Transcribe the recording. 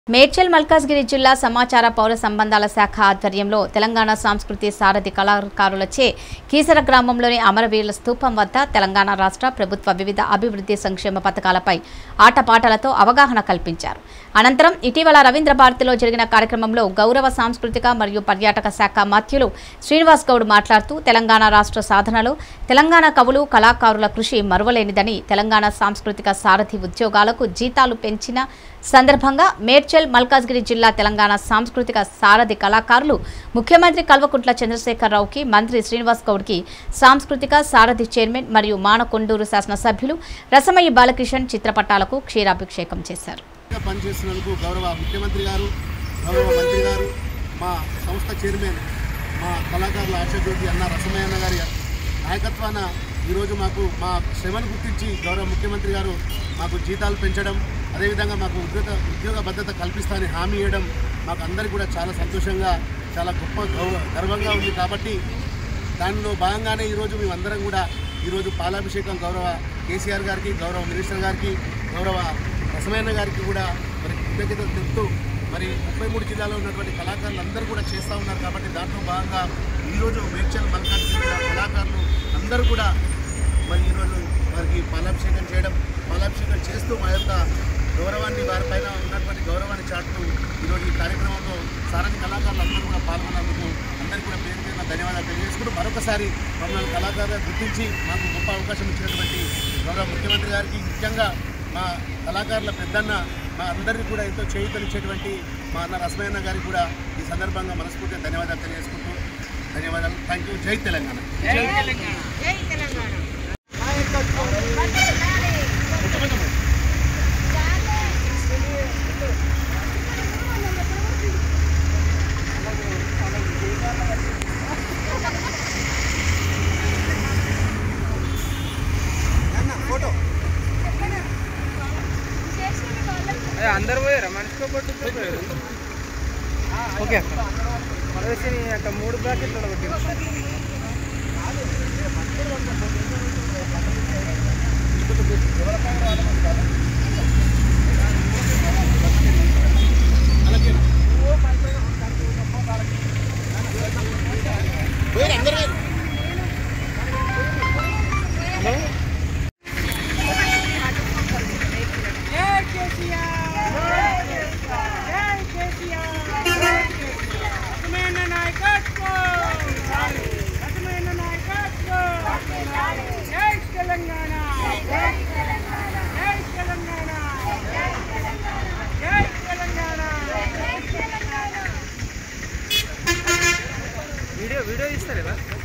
మేడ్చల్ మల్కాజ్గిరి జిల్లా సమాచార పౌర సంబంధాల శాఖ ఆధ్వర్యంలో తెలంగాణ సంస్కృతి సారథి కళాకారులచే కీసర గ్రామంలోని అమరవీరుల స్తూపం వద్ద తెలంగాణ రాష్ట్ర ప్రభుత్వ వివిధ అభివృద్ధి సంక్షేమ పథకాలపై ఆటపాటలతో అవగాహన కల్పించారు. అనంతరం ఇటీవల రవీంద్ర భారతిలో జరిగిన కార్యక్రమంలో గౌరవ సాంస్కృతిక మరియు పర్యాటక శాఖ మంత్రులు శ్రీనివాస్ గౌడ్ మాట్లాడుతూ తెలంగాణ రాష్ట్ర సాధనలో తెలంగాణ కవులు కళాకారుల కృషి మరువలేనిదని, తెలంగాణ సాంస్కృతిక సారథి ఉద్యోగాలకు జీతాలు పెంచిన సందర్భంగా మేడ్చల్ మల్కాజ్గిరి జిల్లా తెలంగాణ సాంస్కృతిక సారథి కళాకారులు ముఖ్యమంత్రి కల్వకుంట్ల చంద్రశేఖరరావుకి, మంత్రి శ్రీనివాస్ గౌడ్కి, సాంస్కృతిక సారథి చైర్మన్ మరియు మానకొండూరు శాసనసభ్యులు రసమయ్య బాలకిషన్ చిత్రపటాలకు క్షీరాభిషేకం చేశారు. పనిచేస్తున్నందుకు గౌరవ ముఖ్యమంత్రి గారు, గౌరవ మంత్రి గారు, మా సంస్థ చైర్మన్, మా కళాకారుల ఆశాజ్యోతి అన్న రసమయ్య అన్న గారి నాయకత్వాన ఈరోజు మాకు మా శ్రమను గుర్తించి గౌరవ ముఖ్యమంత్రి గారు మాకు జీతాలు పెంచడం, అదేవిధంగా మాకు ఉద్యోగ భద్రత కల్పిస్తానని హామీ ఇవ్వడం మాకు అందరికీ కూడా చాలా సంతోషంగా, చాలా గొప్ప గర్వంగా ఉంది. కాబట్టి దానిలో భాగంగానే ఈరోజు మేమందరం కూడా ఈరోజు పాలాభిషేకం గౌరవ కేసీఆర్ గారికి, గౌరవ మినిస్టర్ గారికి, గౌరవ రసమయ్య గారికి కూడా మరి కృతజ్ఞతలు తెలుపుతూ మరి 33 జిల్లాలో ఉన్నటువంటి కళాకారులు కూడా చేస్తూ ఉన్నారు. కాబట్టి దాంట్లో భాగంగా ఈరోజు మేడ్చల్ మల్కాజ్గిరి కళాకారులు అందరూ కూడా మరి ఈరోజు వారికి పాలాభిషేకం చేయడం, పాలాభిషేకం చేస్తూ మా యొక్క గౌరవాన్ని, వారిపైన ఉన్నటువంటి గౌరవాన్ని చాటుతూ ఈరోజు ఈ కార్యక్రమంలో సారథి కళాకారులు అందరూ కూడా పాల్గొన్నందుకు అందరికీ కూడా పేరు పేరున ధన్యవాదాలు తెలియజేసుకుంటూ మరొకసారి మమ్మల్ని కళాకారులుగా గుర్తించి మాకు గొప్ప అవకాశం ఇచ్చినటువంటి గౌరవ ముఖ్యమంత్రి గారికి, ముఖ్యంగా మా కళాకారుల పెద్దన్న మా అందరికీ కూడా ఎంతో చేయూతనిచ్చేటువంటి మా అన్న రసమయ్య గారికి కూడా ఈ సందర్భంగా మనస్ఫూర్తిగా ధన్యవాదాలు తెలియజేసుకుంటూ ధన్యవాదాలు. Thank you. జై తెలంగాణ. अंदर పోయారా మనిషితో పట్టు ఓకే అక్క 3 బ్రాకెట్లు కొట్టింది. వీడియో ఇస్తారా?